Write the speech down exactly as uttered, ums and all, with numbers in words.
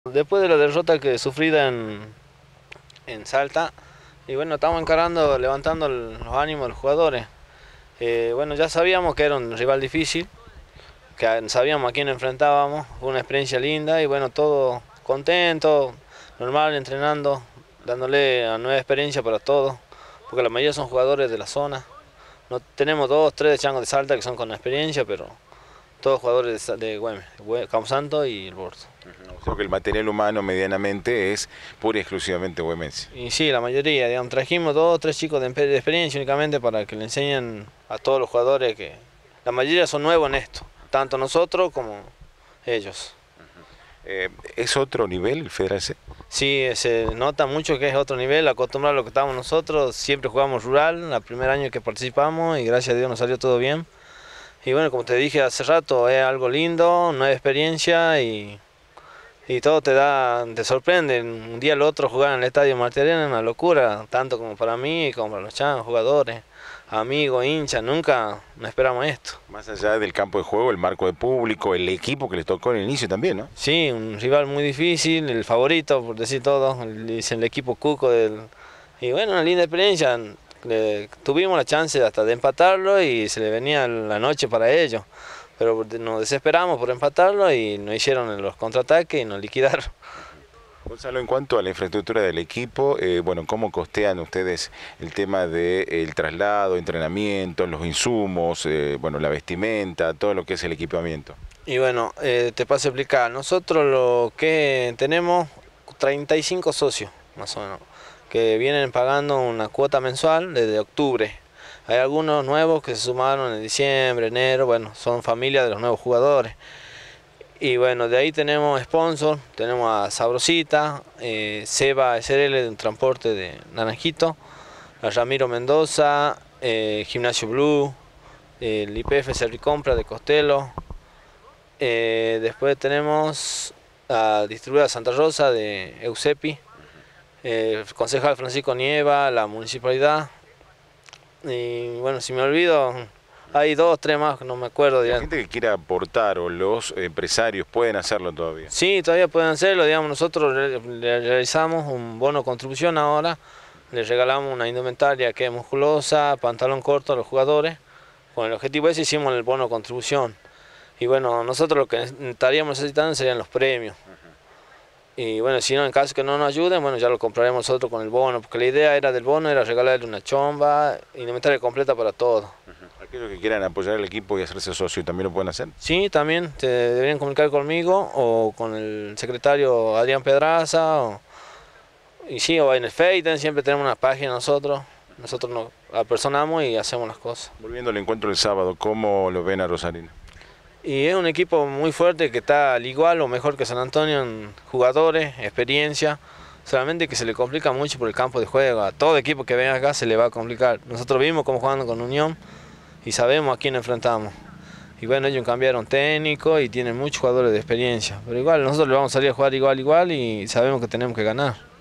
Después de la derrota que sufrida en, en Salta, y bueno, estamos encarando, levantando el- los ánimos de los jugadores. Eh, bueno, ya sabíamos que era un rival difícil, que a- sabíamos a quién enfrentábamos, fue una experiencia linda y bueno, todo contento, normal, entrenando, dándole a nueva experiencia para todos, porque la mayoría son jugadores de la zona. No, tenemos dos, tres changos de Salta que son con experiencia, pero todos jugadores de, Sa- de Güemes, Güe- Camposanto y el Bordo. O sea que el material humano medianamente es pura y exclusivamente güemense. Y sí, la mayoría, digamos, trajimos dos o tres chicos de, empe- de experiencia únicamente para que le enseñen a todos los jugadores que la mayoría son nuevos en esto, tanto nosotros como ellos. Eh, ¿Es otro nivel el Federal C? Sí, se nota mucho que es otro nivel, acostumbrado a lo que estábamos nosotros, siempre jugamos rural, el primer año que participamos y gracias a Dios nos salió todo bien. Y bueno, como te dije hace rato, es algo lindo, nueva experiencia y, y todo te da, te sorprende. Un día al otro jugar en el Estadio Martí Arena es una locura, tanto como para mí, como para los chavos, jugadores, amigos, hinchas, nunca nos esperamos esto. Más allá del campo de juego, el marco de público, el equipo que les tocó en el inicio también, ¿no? Sí, un rival muy difícil, el favorito, por decir todo, el, es el equipo Cuco del... Y bueno, una linda experiencia, le- tuvimos la chance hasta de empatarlo y se le venía la noche para ellos, pero nos desesperamos por empatarlo y nos hicieron los contraataques y nos liquidaron. Gonzalo, en cuanto a la infraestructura del equipo, eh, bueno, ¿cómo costean ustedes el tema del traslado, entrenamiento, los insumos, eh, bueno, la vestimenta, todo lo que es el equipamiento? Y bueno, eh, te paso a explicar, nosotros lo que tenemos treinta y cinco socios, más o menos, que vienen pagando una cuota mensual desde octubre. Hay algunos nuevos que se sumaron en diciembre, enero, bueno, son familia de los nuevos jugadores. Y bueno, de ahí tenemos sponsor, tenemos a Sabrosita, eh, Seba S R L de un transporte de Naranjito, a Ramiro Mendoza, eh, Gimnasio Blue, eh, el I P F Servicompra de Costello. Eh, después tenemos a Distribuidora Santa Rosa de Eusepi, eh, el concejal Francisco Nieva, la municipalidad. Y bueno, si me olvido, hay dos, tres más que no me acuerdo. La Ya. gente que quiera aportar o los empresarios pueden hacerlo todavía. Sí, todavía pueden hacerlo, digamos, nosotros re- le realizamos un bono contribución ahora, les regalamos una indumentaria que es musculosa, pantalón corto a los jugadores, con el objetivo ese hicimos el bono contribución. Y bueno, nosotros lo que estaríamos necesitando serían los premios. Y bueno, si no, en caso que no nos ayuden, bueno, ya lo compraremos nosotros con el bono, porque la idea era del bono era regalarle una chomba, indumentaria completa para todos. Aquellos que quieran apoyar al equipo y hacerse socio también lo pueden hacer. Sí, también te deberían comunicar conmigo o con el secretario Adrián Pedraza. O, y sí, o en el Facebook siempre tenemos una página nosotros. Nosotros nos apersonamos y hacemos las cosas. Volviendo al encuentro del sábado, ¿cómo lo ven a Rosarino? Y es un equipo muy fuerte que está al igual o mejor que San Antonio en jugadores, experiencia. Solamente que se le complica mucho por el campo de juego. A todo equipo que venga acá se le va a complicar. Nosotros vimos cómo jugando con Unión y sabemos a quién enfrentamos. Y bueno, ellos cambiaron técnico y tienen muchos jugadores de experiencia. Pero igual, nosotros le vamos a salir a jugar igual, igual y sabemos que tenemos que ganar.